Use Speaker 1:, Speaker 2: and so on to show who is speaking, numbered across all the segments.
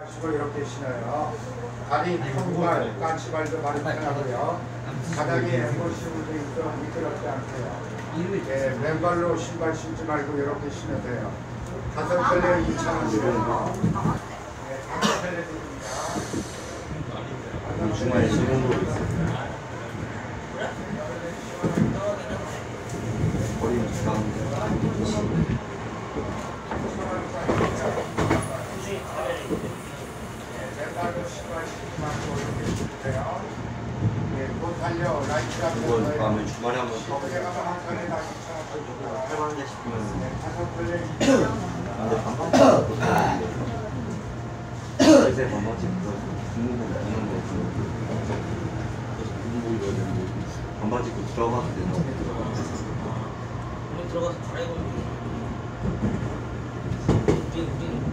Speaker 1: 가시고 이렇게 신어요. 다리 통발, 까치발도 바로 편하고요. 바닥에 엠보싱도 있도록 미끄럽지 않고요. 예, 맨발로 신발 신지 말고 이렇게 신으세요. 5켤레 2,000원이에요. 네, 5켤레 드립니다.
Speaker 2: 중간에 시공도 있어요. 거리는 가운데.
Speaker 1: 맨발로 신발 신지 말고 이렇게 신으세요. 예, 못 달려 라이트 앞에
Speaker 2: 이건 다음에 주말에 한번
Speaker 1: 거기에 가서 한 켤레 다 2,000원.
Speaker 2: 해봤는데 싶으면
Speaker 1: 네, 5켤레 2,000원.
Speaker 2: 근데 반반씩 붙었는데 요새 반반씩 붙어서 중국은 없는데 중국이 넣어야 되는데 반반 찍고 들어가도 되나?
Speaker 3: 우리 들어가서 갈아입으면 우리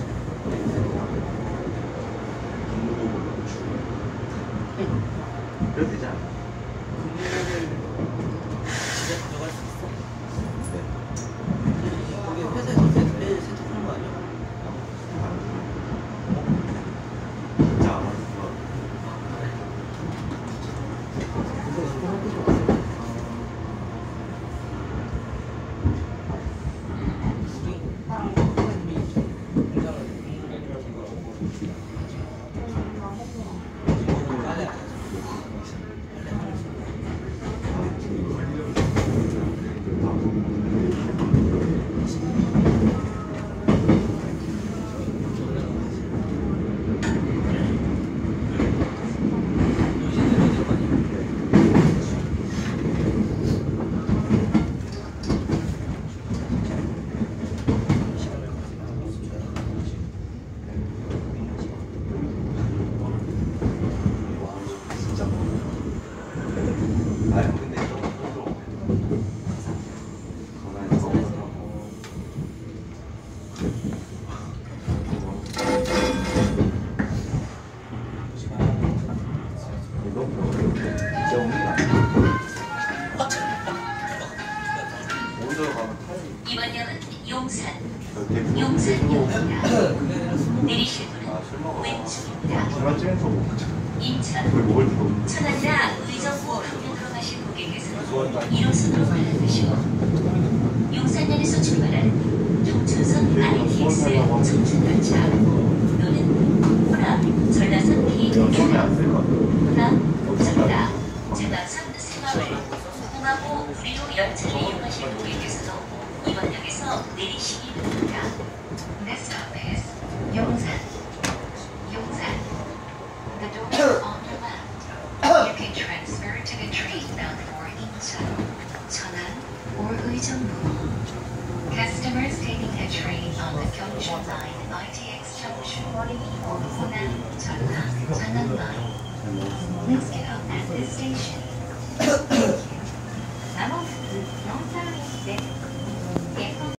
Speaker 2: 중국으로 주고 그래도 되지 않아?
Speaker 3: 금요일을 집에 가져갈 수 있어?
Speaker 2: 네.
Speaker 3: 거기 회사에서 매일 세탁하는 거 아니야?
Speaker 2: 진짜 안 하는 거 아니 근데 가만히 있어. 이거 진짜 없는 거 아니야? 오히려 가면 타이.
Speaker 4: 이번 역은 용산,
Speaker 2: 대부분
Speaker 4: 용산역입니다. 내리실 분은
Speaker 2: 아, 술 먹어.
Speaker 4: 왼쪽입니다.
Speaker 2: 중간쯤에서 먹자.
Speaker 4: 인천,
Speaker 2: 그걸 먹을 필요 없는
Speaker 4: 천안이나 의정부 쪽으로 들어가신 고객께서는 1호선으로 갈아타시고 용산역에서 출발한 청춘선 RTX 청춘열차 또는 호남, 전라선
Speaker 2: 처음에 안
Speaker 4: KTX,
Speaker 2: 쓸 것 같아.
Speaker 4: 호남, 전라, 전남선 새마을, 홍하고 구리로 열차를 이용하실 고객께서도 이번 역에서 내리시기 바랍니다. Next stop is 용산. The doors on the left. You can transfer to the train bound for Incheon, Cheonan, or Uijeongbu. Customers taking a train on the Gyeongshu Line ITX Junction or Honan, Cheonan, Cheonan Line. Please get off at this station.